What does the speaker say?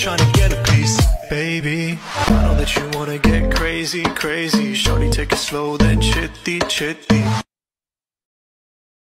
trying to get a piece. Baby, I know that you wanna get crazy, crazy. Shorty, take it slow, then chitty, chitty.